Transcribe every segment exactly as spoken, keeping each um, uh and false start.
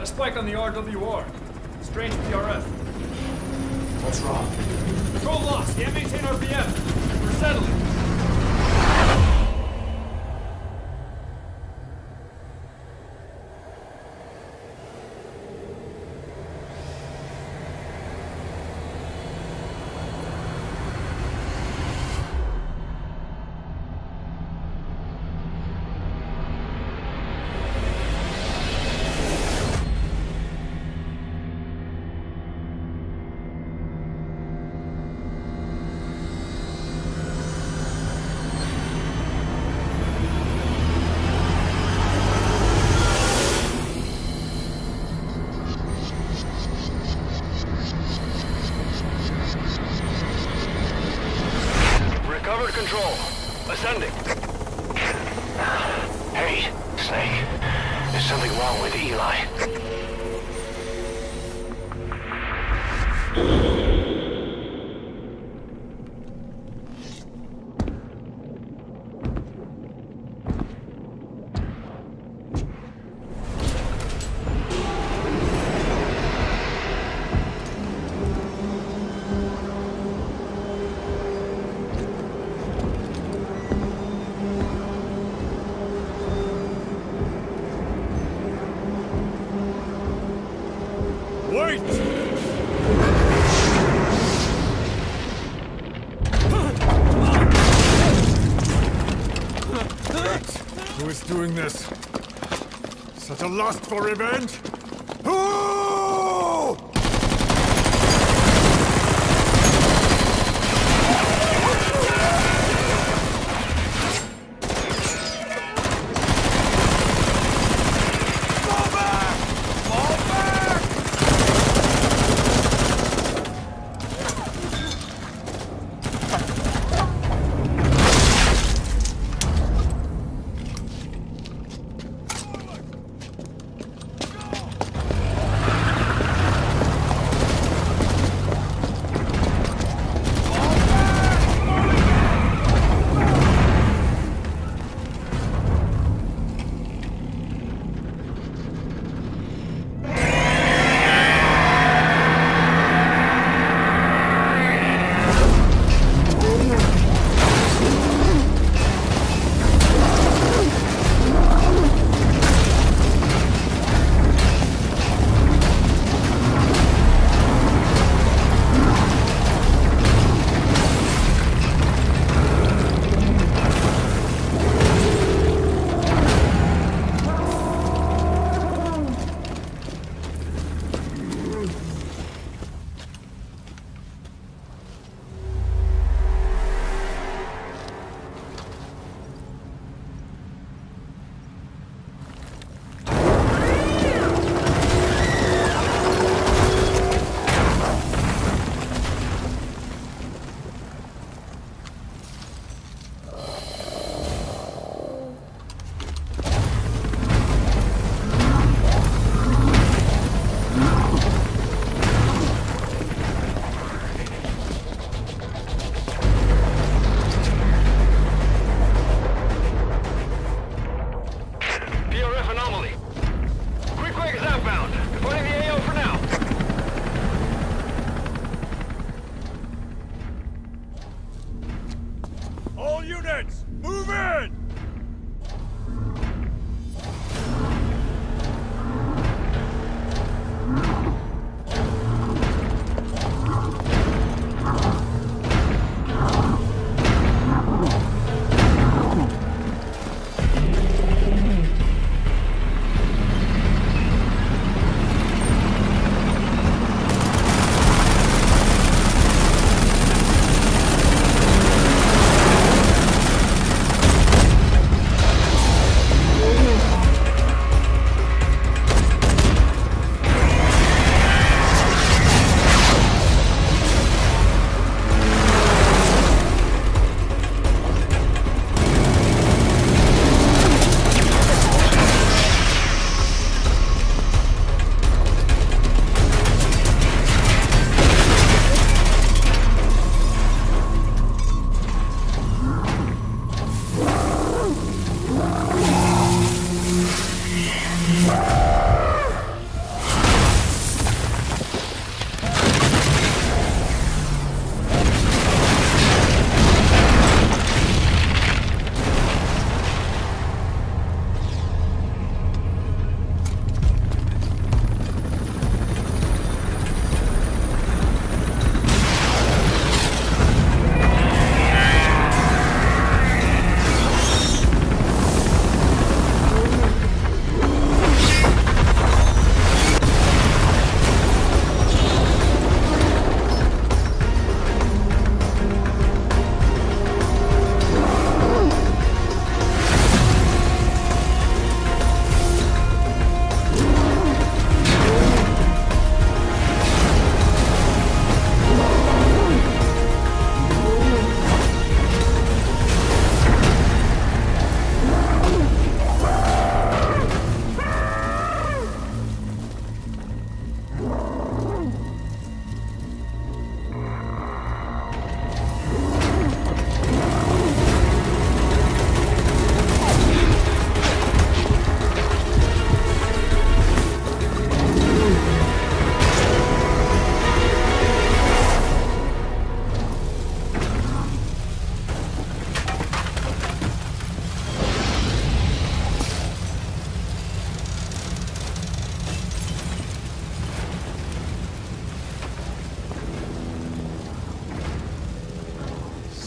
Got a spike on the R W R. Strange P R F. What's wrong? Control lost. Can't maintain R P M. We're settling. Recovered control. Ascending. Hey, Snake. There's something wrong with Eli. Wait! Who is doing this? Such a lust for revenge? Who?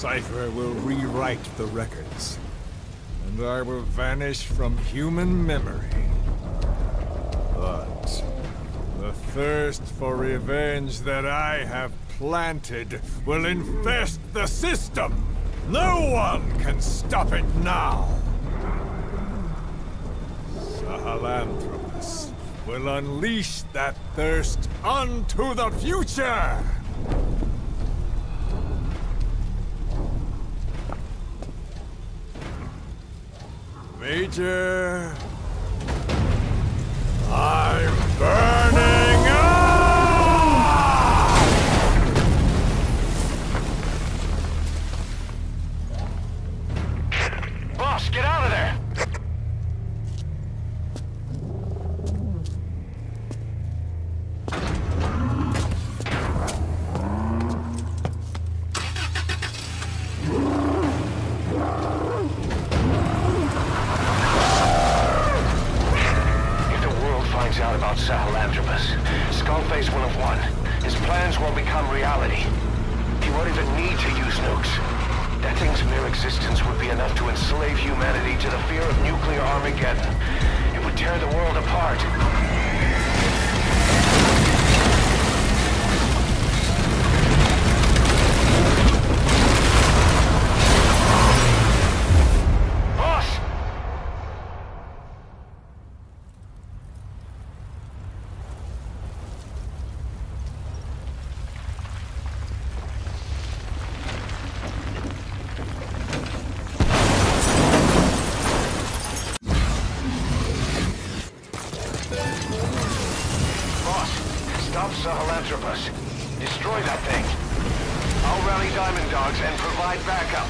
cipher will rewrite the records, and I will vanish from human memory. But the thirst for revenge that I have planted will infest the system. No one can stop it now. Sahelanthropus will unleash that thirst onto the future! Major... I'm burning up! Boss, get out of there! Out about Sahelanthropus, Skullface will have won. His plans will become reality. He won't even need to use nukes. That thing's mere existence would be enough to enslave humanity to the fear of nuclear Armageddon. It would tear the world apart. Stop Sahelanthropus. Destroy that thing. I'll rally Diamond Dogs and provide backup.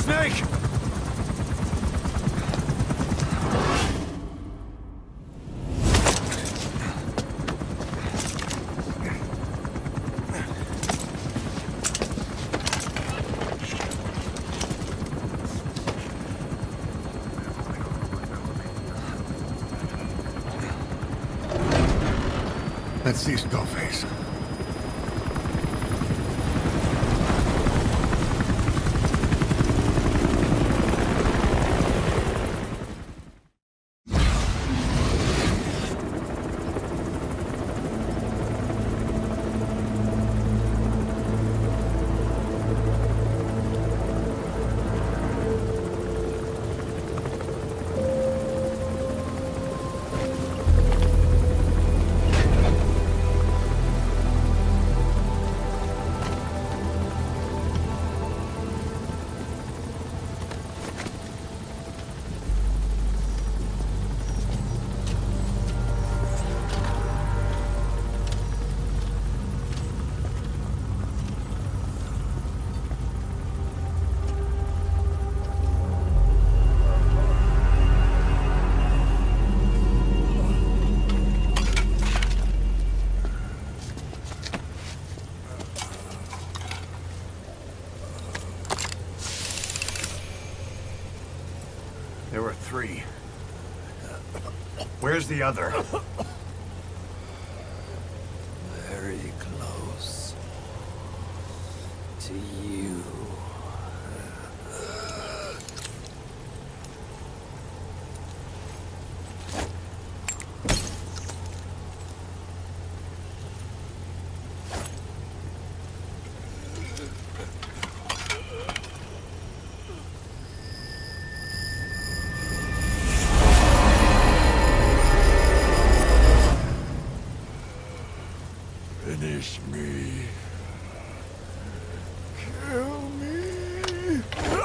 Snake! Let's see Skullface. There were three. Where's the other? Very close to you. Finish me. Kill me.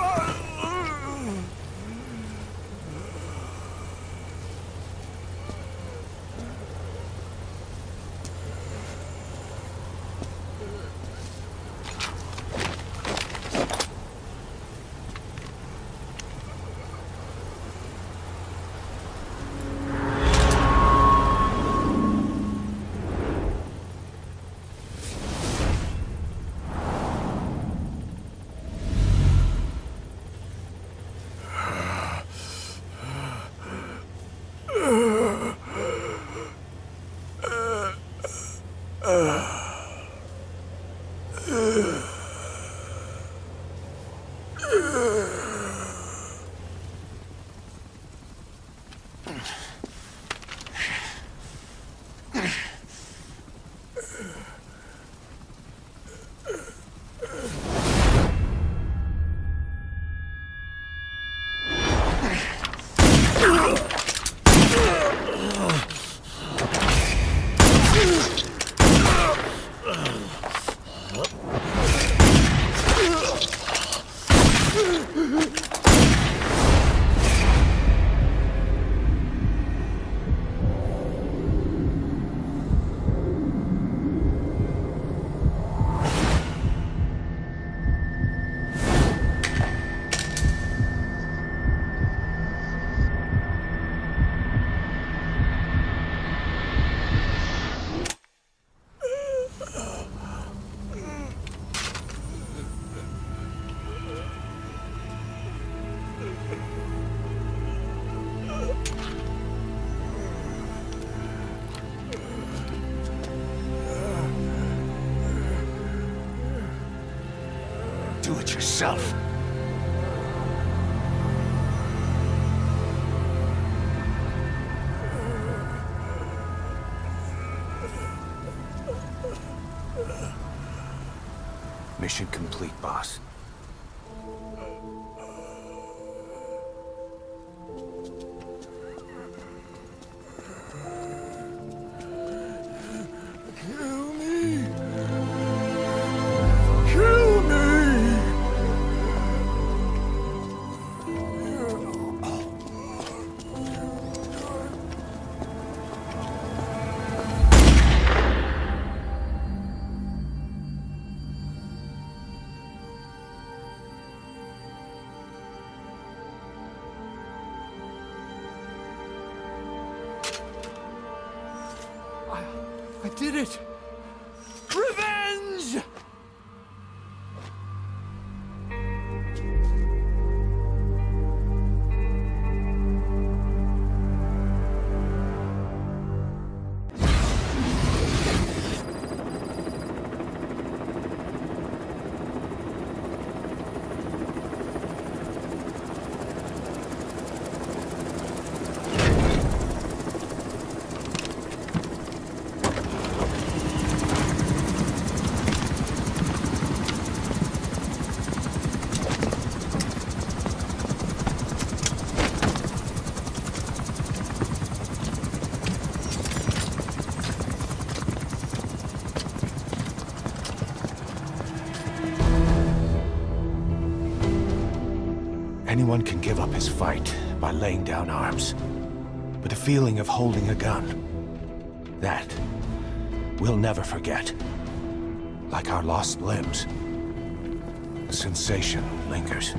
Do it yourself. Mission complete, boss. Kill me. Kill me. did it! Revenge! Anyone can give up his fight by laying down arms. But the feeling of holding a gun, that we'll never forget. Like our lost limbs, the sensation lingers.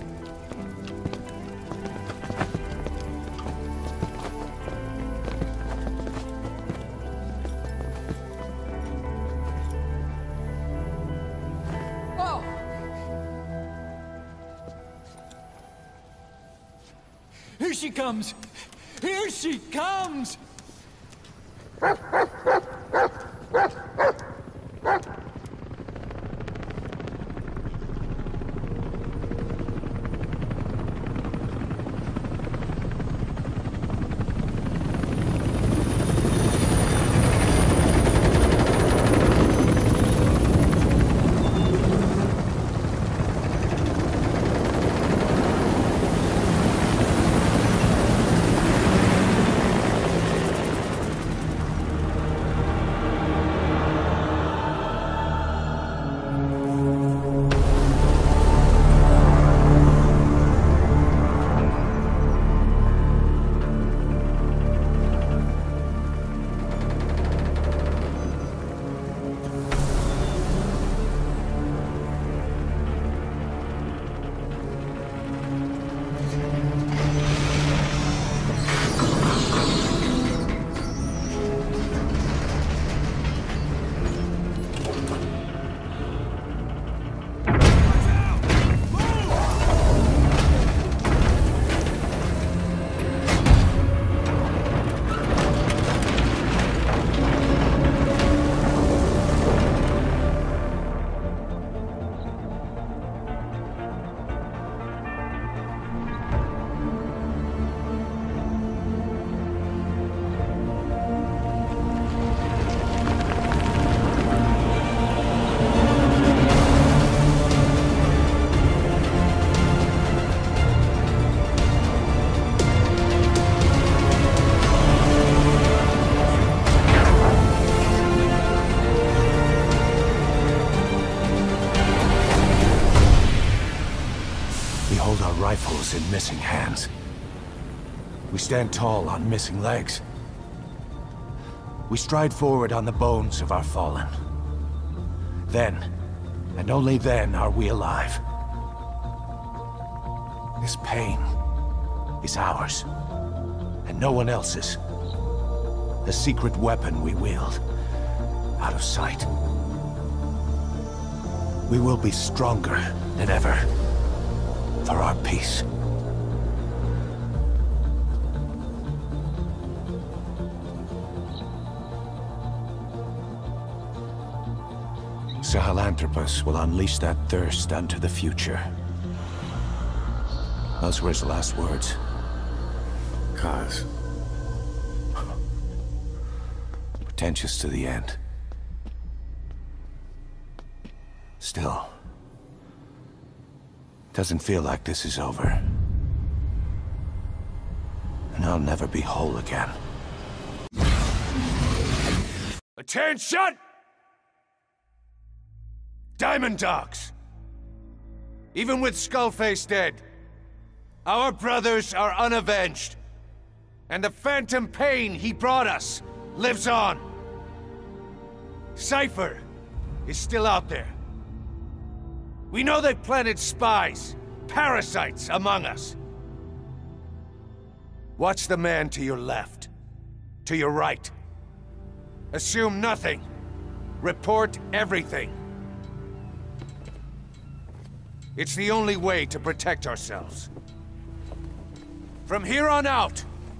Here she comes! Here she comes! Rifles in missing hands. We stand tall on missing legs. We stride forward on the bones of our fallen. Then, and only then, are we alive. This pain is ours, and no one else's. The secret weapon we wield, out of sight. We will be stronger than ever. For our peace. Sahelanthropus will unleash that thirst unto the future. Those were his last words. Kaz. Pretentious to the end. Still. Doesn't feel like this is over. And I'll never be whole again. Attention! Diamond Dogs! Even with Skullface dead, our brothers are unavenged. And the phantom pain he brought us lives on. Cypher is still out there. We know they've planted spies, parasites among us. Watch the man to your left, to your right. Assume nothing. Report everything. It's the only way to protect ourselves. From here on out,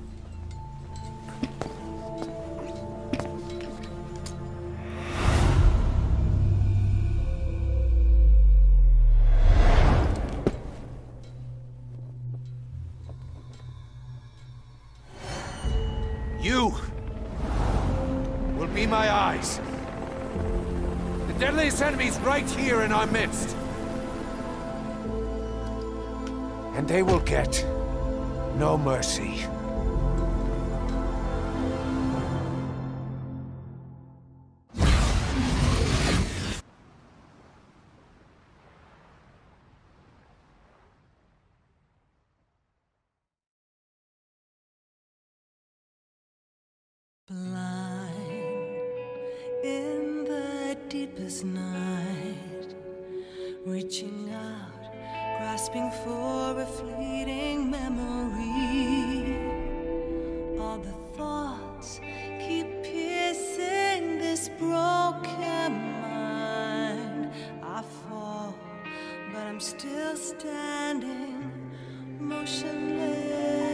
you will be my eyes. The deadliest enemy's right here in our midst. And they will get no mercy. Blind in the deepest night, reaching out, grasping for a fleeting memory. All the thoughts keep piercing this broken mind. I fall, but I'm still standing, motionless.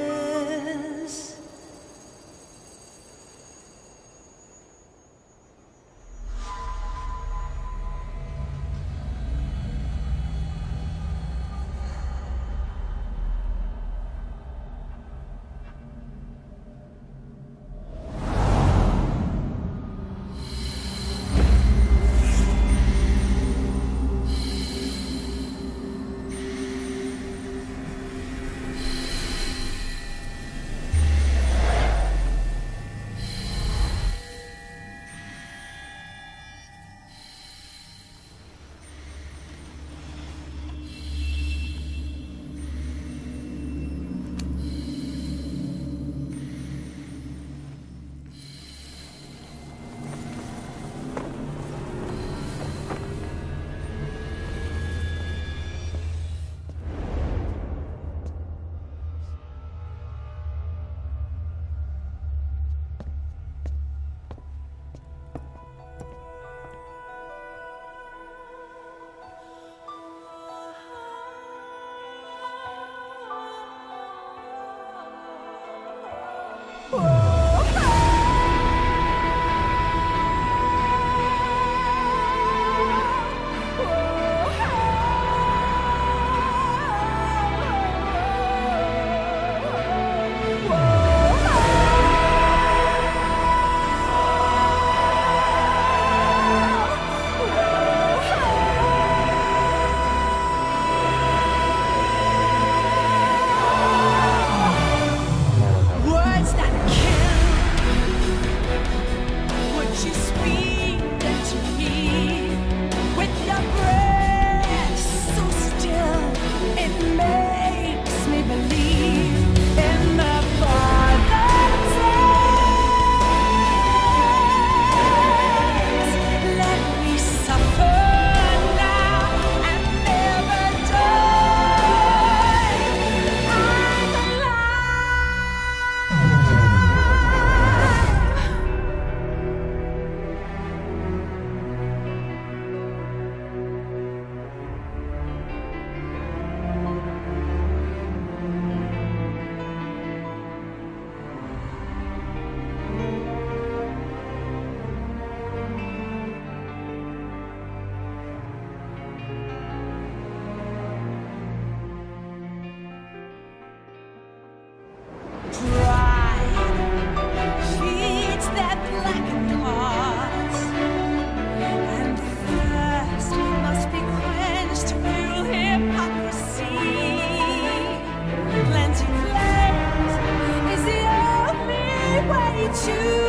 To